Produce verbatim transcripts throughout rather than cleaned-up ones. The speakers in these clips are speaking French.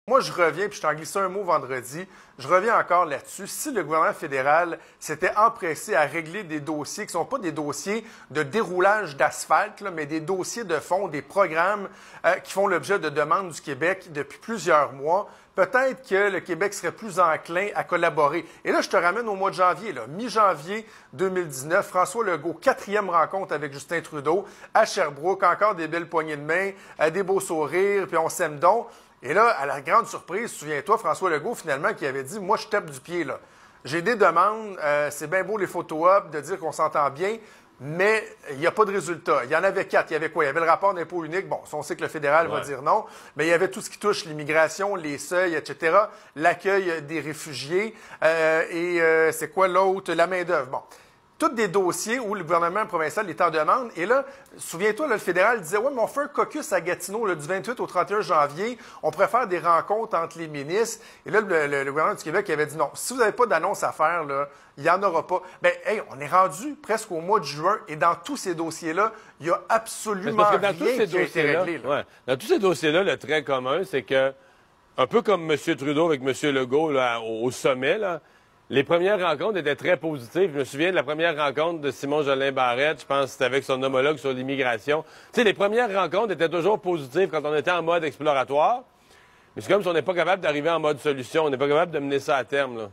Moi, je reviens, puis je t'en glissé un mot vendredi, je reviens encore là-dessus. Si le gouvernement fédéral s'était empressé à régler des dossiers qui ne sont pas des dossiers de déroulage d'asphalte, mais des dossiers de fond, des programmes euh, qui font l'objet de demandes du Québec depuis plusieurs mois, peut-être que le Québec serait plus enclin à collaborer. Et là, je te ramène au mois de janvier, là, mi-janvier deux mille dix-neuf, François Legault, quatrième rencontre avec Justin Trudeau à Sherbrooke, encore des belles poignées de main, euh, des beaux sourires, puis on s'aime donc. Et là, à la grande surprise, souviens-toi, François Legault, finalement, qui avait dit « Moi, je tape du pied, là. J'ai des demandes, euh, c'est bien beau les photo-op, de dire qu'on s'entend bien, mais il n'y a pas de résultat. » Il y en avait quatre. Il y avait quoi? Il y avait le rapport d'impôt unique. Bon, on sait que le fédéral ouais. va dire non, mais il y avait tout ce qui touche l'immigration, les seuils, et cetera, l'accueil des réfugiés, euh, et euh, c'est quoi l'autre? La main-d'œuvre. Bon. Tous des dossiers où le gouvernement provincial est en demande. Et là, souviens-toi, là, le fédéral disait « Oui, mais on fait un caucus à Gatineau là, du vingt-huit au trente et un janvier. On pourrait faire des rencontres entre les ministres. » Et là, le, le, le gouvernement du Québec avait dit « Non, si vous n'avez pas d'annonce à faire, là, il n'y en aura pas. » Bien, hey, on est rendu presque au mois de juin et dans tous ces dossiers-là, il n'y a absolument rien qui a été réglé. Là. Ouais. Dans tous ces dossiers-là, le trait commun, c'est que, un peu comme M. Trudeau avec M. Legault là, au, au sommet, là, les premières rencontres étaient très positives. Je me souviens de la première rencontre de Simon Jolin Barrette, je pense que c'était avec son homologue sur l'immigration. Tu sais, les premières rencontres étaient toujours positives quand on était en mode exploratoire. Mais c'est comme si on n'est pas capable d'arriver en mode solution. On n'est pas capable de mener ça à terme, là.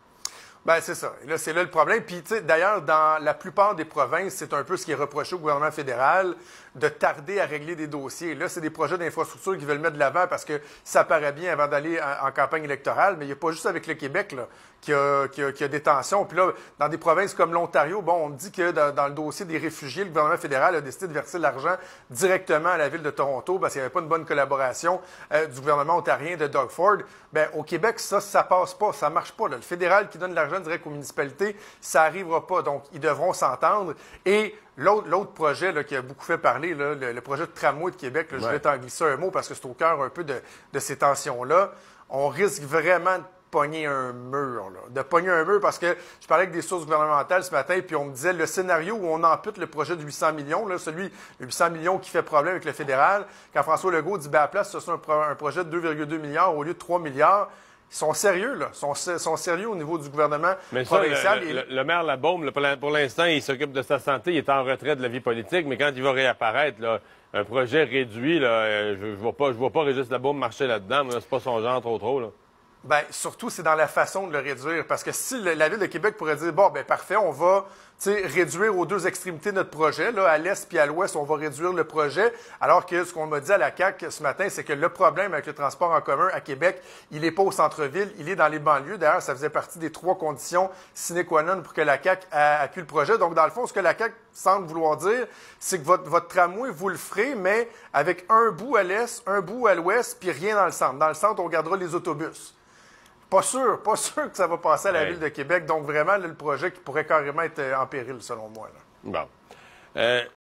Ben c'est ça. Et là, c'est là le problème. Puis, tu sais, d'ailleurs, dans la plupart des provinces, c'est un peu ce qui est reproché au gouvernement fédéral, de tarder à régler des dossiers. Là, c'est des projets d'infrastructure qu'ils veulent mettre de l'avant parce que ça paraît bien avant d'aller en, en campagne électorale. Mais il n'y a pas juste avec le Québec, là, qu'il y a, qu'il y a, qu'il y a des tensions. Puis là, dans des provinces comme l'Ontario, bon, on me dit que dans, dans le dossier des réfugiés, le gouvernement fédéral a décidé de verser l'argent directement à la ville de Toronto parce qu'il n'y avait pas une bonne collaboration euh, du gouvernement ontarien de Doug Ford. Ben, au Québec, ça, ça passe pas, ça marche pas, là. Le fédéral qui donne l'argent direct aux municipalités, ça n'arrivera pas. Donc, ils devront s'entendre. Et l'autre, l'autre projet là, qui a beaucoup fait parler, là, le, le projet de tramway de Québec, là, ouais. je vais t'en glisser un mot parce que c'est au cœur un peu de, de ces tensions-là. On risque vraiment de pogner un mur, là. De pogner un mur parce que je parlais avec des sources gouvernementales ce matin, puis on me disait le scénario où on ampute le projet de huit cents millions, là, celui de huit cents millions qui fait problème avec le fédéral, quand François Legault dit ben, à la place, ce sera un, pro, un projet de deux virgule deux milliards au lieu de trois milliards. Ils sont sérieux, là. Ils sont, sont sérieux au niveau du gouvernement mais ça, provincial. Le, le, le maire Labaume, là, pour l'instant, il s'occupe de sa santé, il est en retrait de la vie politique, mais quand il va réapparaître, là, un projet réduit, là, je ne vois pas, je vois pas Régis Labaume marcher là-dedans, là, c'est pas son genre trop trop, là. Bien, surtout, c'est dans la façon de le réduire. Parce que si le, la Ville de Québec pourrait dire, bon, ben parfait, on va réduire aux deux extrémités de notre projet, là, à l'est puis à l'ouest, on va réduire le projet. Alors que ce qu'on m'a dit à la C A Q ce matin, c'est que le problème avec le transport en commun à Québec, il n'est pas au centre-ville, il est dans les banlieues. D'ailleurs, ça faisait partie des trois conditions sine qua non pour que la C A Q appuie le projet. Donc, dans le fond, ce que la C A Q semble vouloir dire, c'est que votre, votre tramway, vous le ferez, mais avec un bout à l'est, un bout à l'ouest, puis rien dans le centre. Dans le centre, on gardera les autobus. Pas sûr, pas sûr que ça va passer à la ouais. Ville de Québec. Donc, vraiment, là, le projet qui pourrait carrément être en péril, selon moi. Là. Bon. Euh,